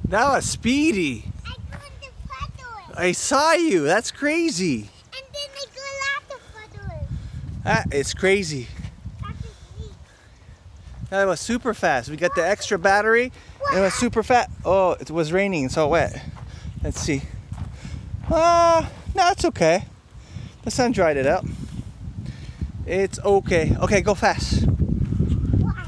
That was speedy. I go in the puddle. I saw you. That's crazy. And then I go out the puddle. That is crazy. That was super fast. We got the extra battery. And it was super fast. Oh, it was raining. It's all wet. Let's see. No, it's okay. The sun dried it out. It's okay. Okay, go fast. Why?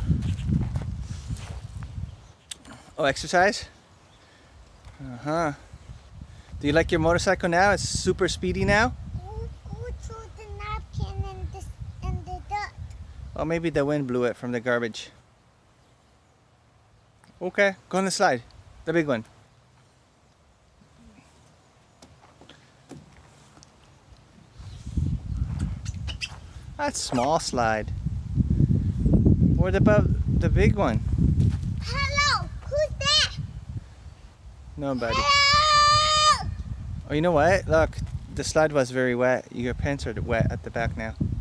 Oh, exercise? Uh-huh. Do you like your motorcycle now? It's super speedy now? Who threw the napkin in the dirt? Oh, maybe the wind blew it from the garbage. Okay, go on the slide. The big one. That's small slide. What about the big one? Hello, who's that? Nobody. Hello! Oh, you know what? Look, the slide was very wet. Your pants are wet at the back now.